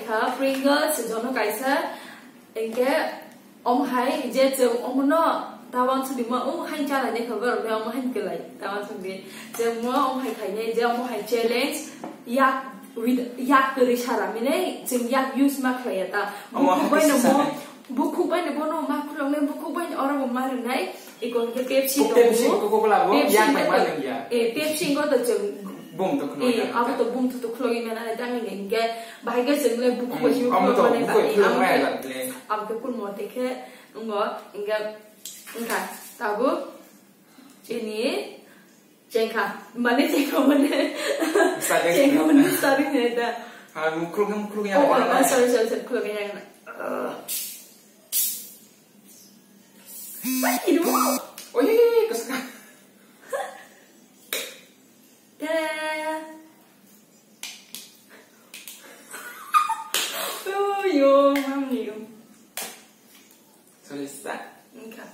khá Pringles cho nó cái sa anh cái ông hay je chừng ông nó tawang su di ma hay cha là này khबर về ông hay cái lại tawang su di je mo ông hay khai này je ông hay challenge yak with yak kiri shara mine chừng yak use ma khai ta buku bay na bono ma kulong ne buku bay orang ma này ikon ke Pepsi ko ko la bo yak mai ma leng ya Pepsi ko to chừng bum to khno ya abu to bum to khlogi mena na dang nge ge bai ge chừng le buku bay yu am to ko ne ba am mai la le am ke kun mo te ke ngo inga inga tabu ini jengka mana jengka mana jengka mana starting ni dah mukruk yang oh sorry mukruk yang ini oh iya kesukaan dah oh yo mami sorry start okay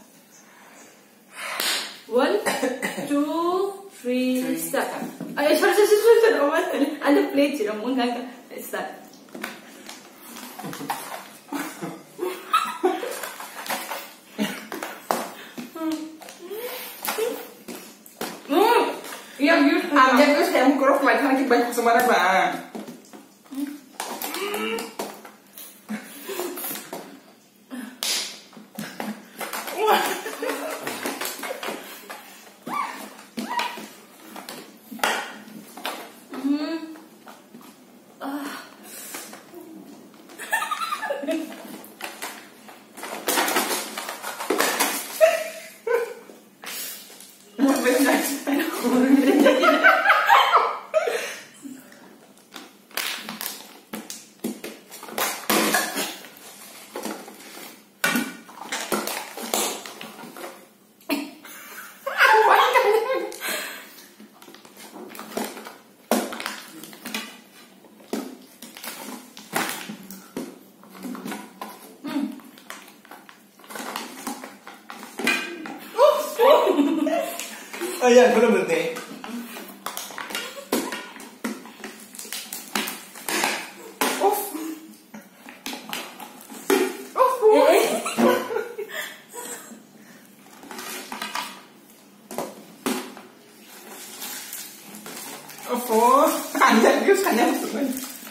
1, 2, 3, start. Ayo, sorry. Ada plate je, mau nggak? Start. Yang you, ambil tu saya mengkorok lagi lagi banyak semarang bang. Ayan, belum berhenti. Oh, anjir, Gus, hanya masukkan.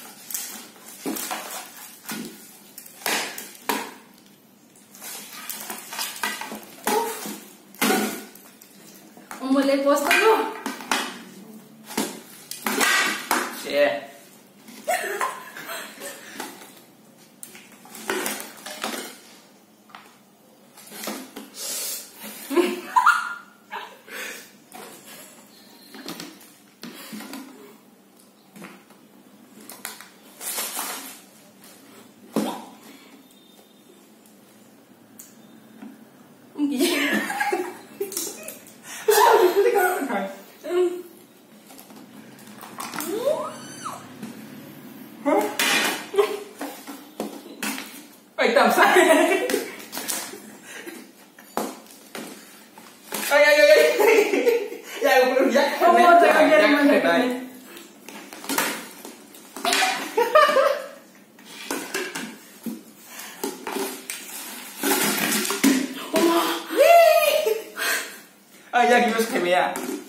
Mulai pos dulu. Yeah. Phải tầm sai. Ay. Ya, aku belum jak. Oh, jangan đây. Ya, gimana sih ya?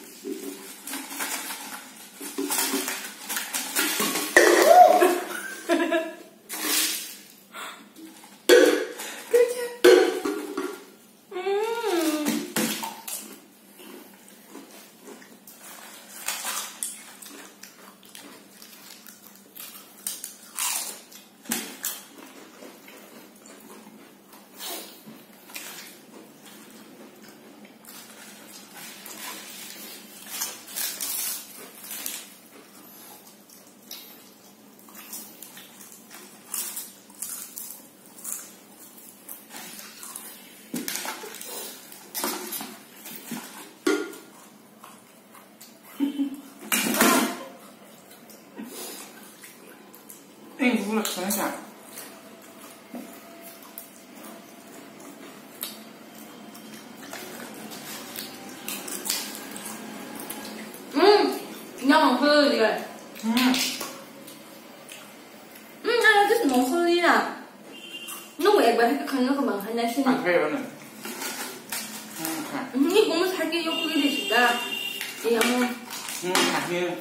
Ini bulat sana. 그냥 먹어요, 이거. 알아, just 배우는. 이 몸을 살게 예쁘게 되신다. 이 양은. 다시.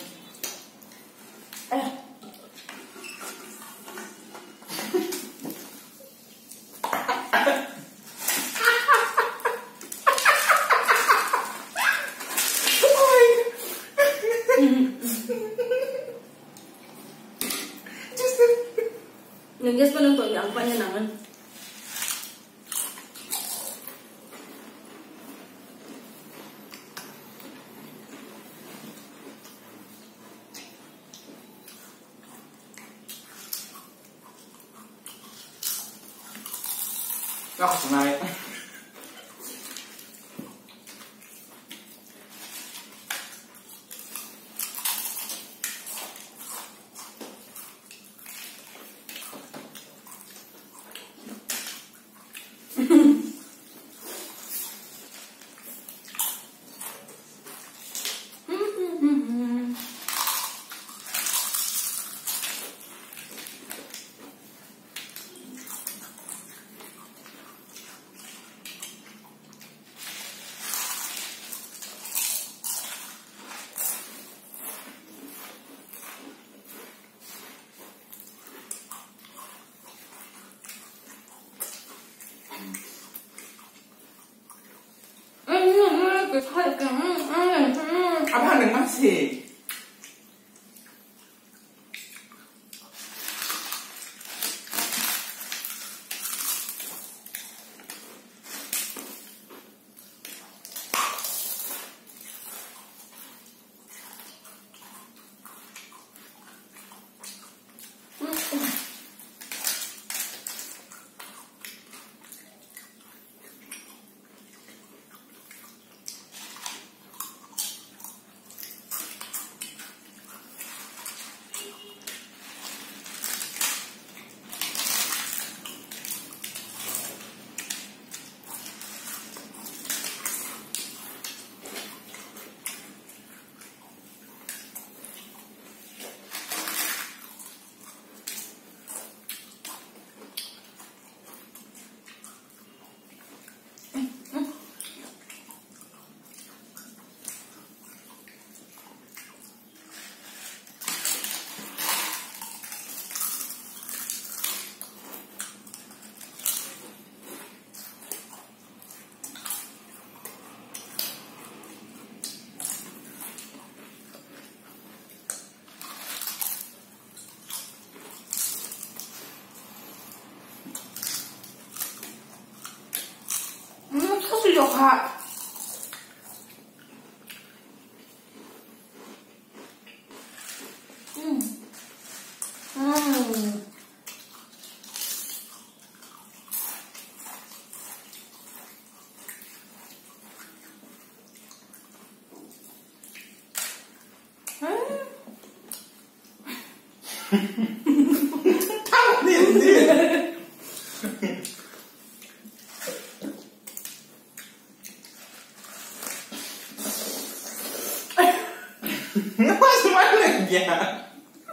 Yang guys penonton yang apanya nangan. Aku senang. Apa yang masih? 사실 가. Mas mana dia?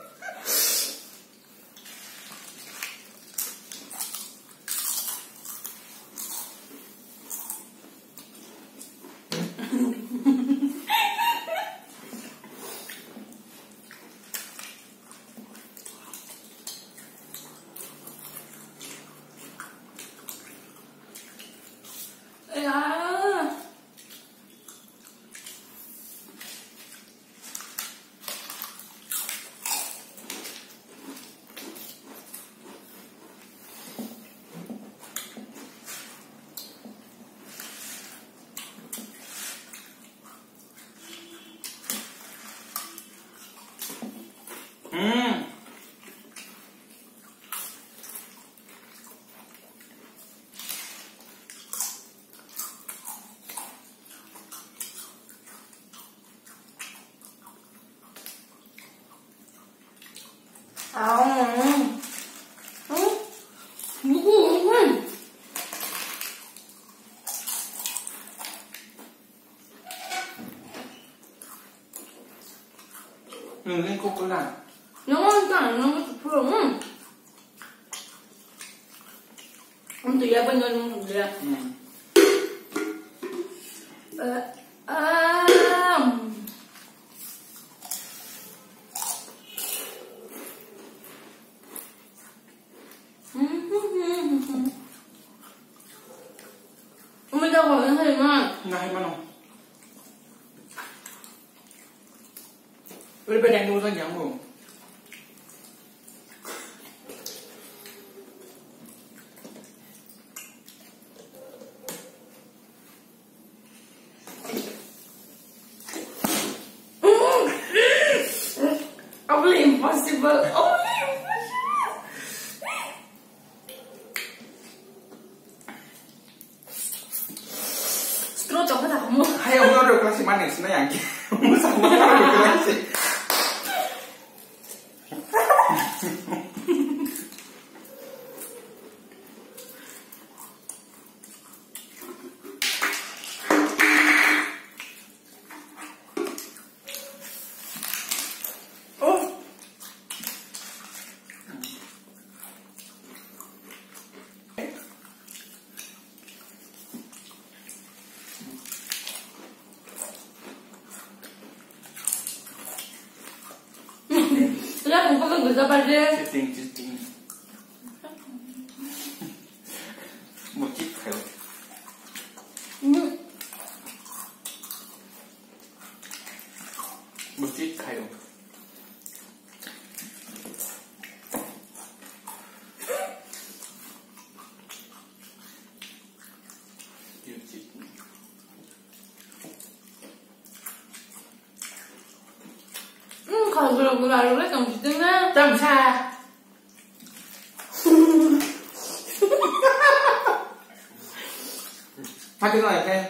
Lên cô có làm. Nó chẳng nó thường. Ông tụi em bên người dia. Mình đâu có cái gì mà. Này mà nó. Udah bedang dulu kan jamu. Only impossible. Only impossible. Terus coba tak kamu. Ayo mau udah kelas manis nih yang mau sama udah kelas. Sudah kumpulkan bisa pada. Cicing. Mungkin kalau. Mungkin kalau. Kalau gula-gula dulu kamu setengah. Jam sa. Pakai lagi kan?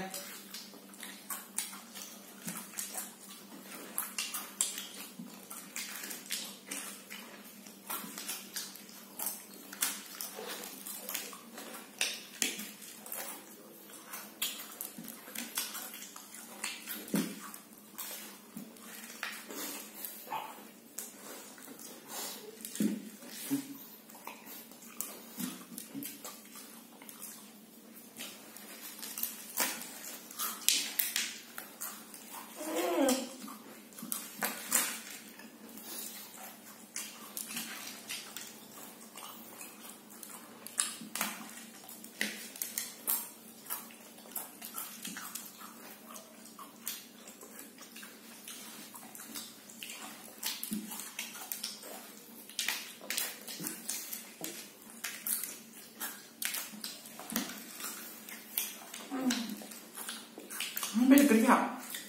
Bây giờ cái nào?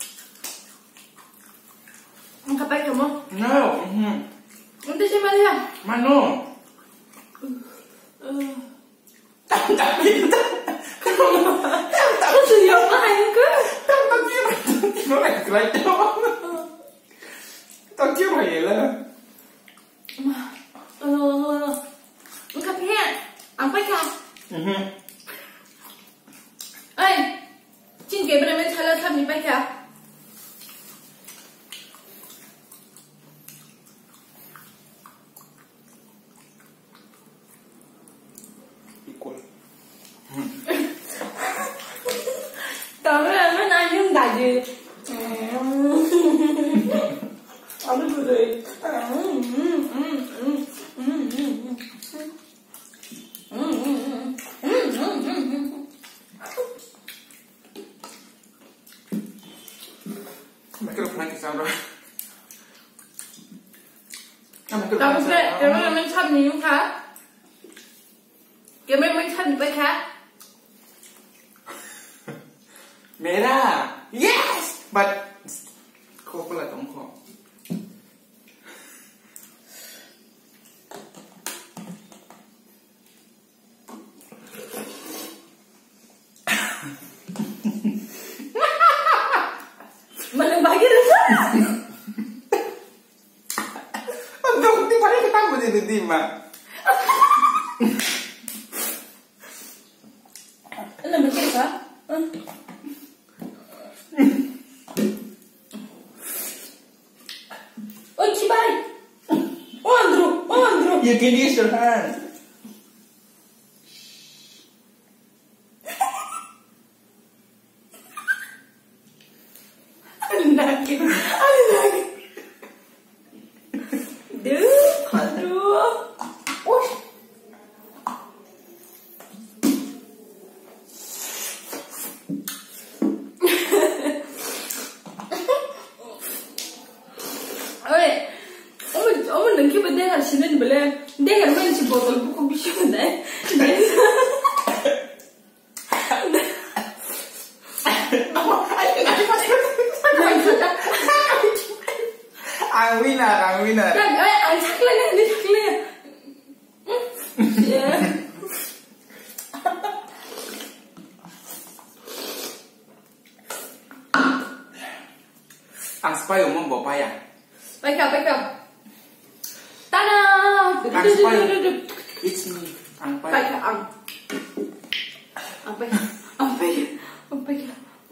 Angkat baik kamu. No. Nanti saya melihat. Mano. Tak. Aku sudah main ke? Tak kira. Nó lại cái đó. Tao kêu mày là. Angkat baik. Angkat kah? Ê, xin kể bên mình thay là thăm đi bay kìa. Equal. Tao nói là mấy nay nhưng đại gì. Ăn được rồi. Mày cứ nói sao rồi? Tao không biết, cái mấy mình thăm gì không khác. Cái mấy mình thăm gì bay khác. Mera. Yes. But kau pula tak kau. Mana bagi rasa? Untuk tiba ni kita boleh terima. Ini macam apa? Oh cibai. Oh Andrew. You can use your hand. I'm winner. Anh chắc lên đi chắc lên. Ang spy umong bapak ya. Baik up. Tada! Ang spy. It's me. Ang spy. Baik ang. Ang baik.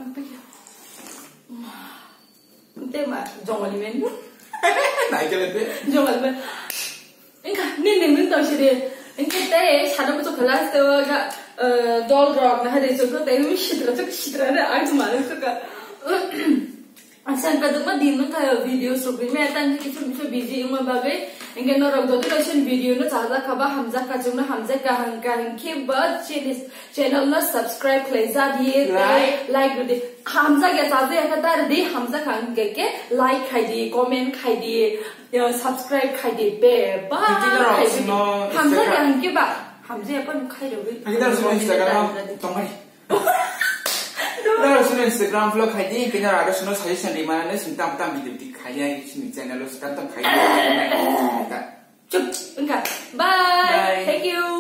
Thế mà dòng ở bên Này cho lên thế. dòng ở bên anh cả nên mình tao chỉ để anh cái té 사람 좀 클래스가 dollar 나 하대 저거 내가 시들어 아주 많은 거가 asan kadang din ka video so bin me tan ki chum busy uma babe engge no rog do relation video no chaza khaba hamza ka chum na hamza ka han ke ba channel na subscribe kleza diye like de hamza ke chaza ka tar de hamza kan ke like khai di comment khai di subscribe khai di be ba hamza ka han ke ba hamza ya pan khai do kita sudah Instagram tongari Kalau sudah Instagram vlog kaji, kita ada sudah suggestion di mana nih tentang video di kaji sini channel lu sekarang kaji. Cukup, enggak. Bye. Thank you.